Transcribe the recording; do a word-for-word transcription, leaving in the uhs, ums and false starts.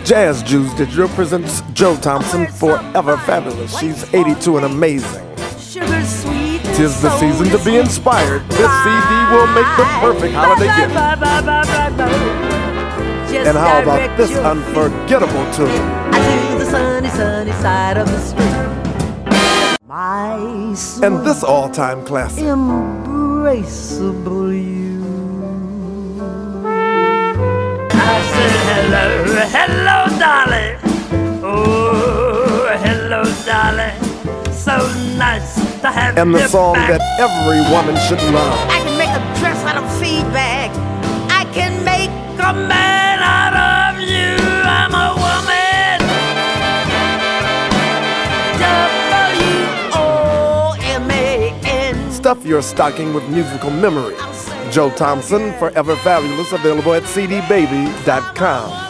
Jazz Juice Digital presents Joe Thompson, Forever Fabulous. She's eighty-two and amazing. Tis the season to be inspired. This C D will make the perfect holiday gift. And how about this unforgettable tune? I see the sunny, sunny side of the street. My soul, And this all-time classic. embraceable you. I said hello, hello, darling. Oh, hello, darling. So nice to have And the you song back. that every woman should love. I can make a dress out of feedback. I can make A man out of you. I'm a woman. W O M A N. Stuff your stocking with musical memories. Joe Thompson, Forever Fabulous, available at c d baby dot com.